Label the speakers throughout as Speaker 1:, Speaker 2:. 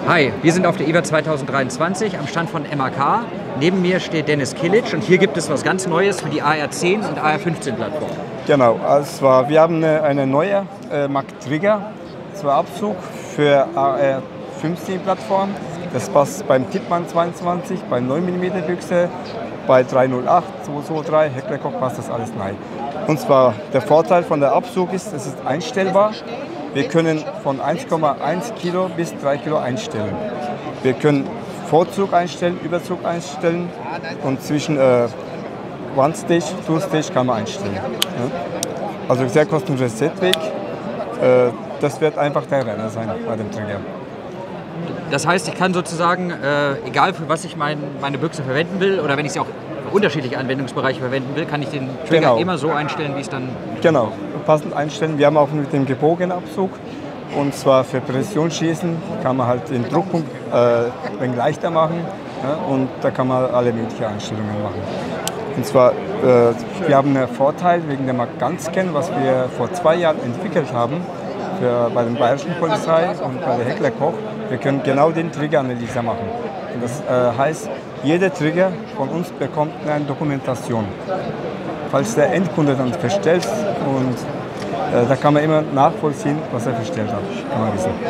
Speaker 1: Hi, wir sind auf der IWA 2023 am Stand von MAK. Neben mir steht Dennis Kilic und hier gibt es was ganz Neues für die AR10 und AR15 Plattform.
Speaker 2: Genau, also wir haben eine neue Mac Trigger, zwar Abzug für AR15 Plattform. Das passt beim Tippmann 22, bei 9 mm Büchse, bei 308, 223, Heckler-Koch passt das alles rein. Und zwar der Vorteil von der Abzug ist, es ist einstellbar. Wir können von 1,1 Kilo bis 3 Kilo einstellen. Wir können Vorzug einstellen, Überzug einstellen und zwischen One-Stage, Two-Stage kann man einstellen. Ja? Also sehr kostenloser Setweg. Das wird einfach der Renner sein bei dem Trigger.
Speaker 1: Das heißt, ich kann sozusagen, egal für was ich meine Büchse verwenden will, oder wenn ich sie auch für unterschiedliche Anwendungsbereiche verwenden will, kann ich den Trigger immer so einstellen, wie es dann...
Speaker 2: Genau, passend einstellen. Wir haben auch mit dem gebogenen Abzug. Und zwar für Präzisionsschießen kann man halt den Druckpunkt ein wenig leichter machen. Ja, und da kann man alle möglichen Einstellungen machen. Und zwar, wir haben einen Vorteil wegen der Mark-Gun-Scan, was wir vor 2 Jahren entwickelt haben, bei der Bayerischen Polizei und bei der Heckler-Koch. Wir können genau den Triggeranalyse machen. Und das heißt, jeder Trigger von uns bekommt eine Dokumentation. Falls der Endkunde dann verstellt, und da kann man immer nachvollziehen, was er verstellt hat. Kann man wissen.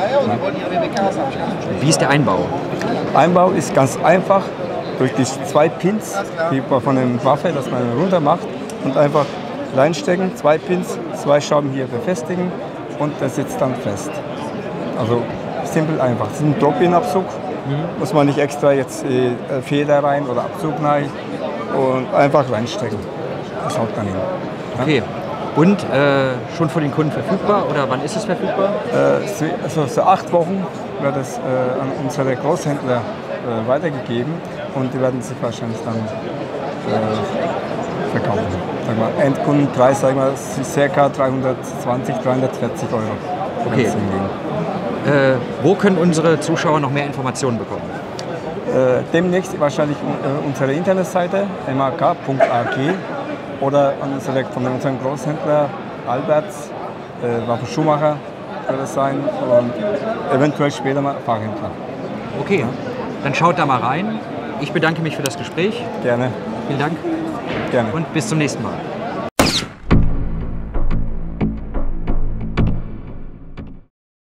Speaker 1: Wie ist der Einbau?
Speaker 2: Einbau ist ganz einfach. Durch die 2 Pins, die von der Waffe, dass man runter macht und einfach reinstecken, 2 Pins, 2 Schrauben hier befestigen und das sitzt dann fest. Also simpel einfach. Das ist ein Drop-in-Abzug. Muss man nicht extra jetzt Feder rein oder Abzug rein und einfach reinstecken. Das haut dann hin. Ja?
Speaker 1: Okay. Und schon für den Kunden verfügbar oder wann ist es verfügbar?
Speaker 2: Also so 8 Wochen wird es an unsere Großhändler weitergegeben und die werden sich wahrscheinlich dann verkaufen. Endkundenpreis, sagen wir, ca. 320, 340 Euro.
Speaker 1: Okay. Wo können unsere Zuschauer noch mehr Informationen bekommen?
Speaker 2: Demnächst wahrscheinlich unsere Internetseite mak.ag oder von unserem Großhändler Alberts, Waffen Schumacher wird es sein und eventuell später mal Fachhändler.
Speaker 1: Okay, dann schaut da mal rein. Ich bedanke mich für das Gespräch.
Speaker 2: Gerne.
Speaker 1: Vielen Dank.
Speaker 2: Gerne.
Speaker 1: Und bis zum nächsten Mal.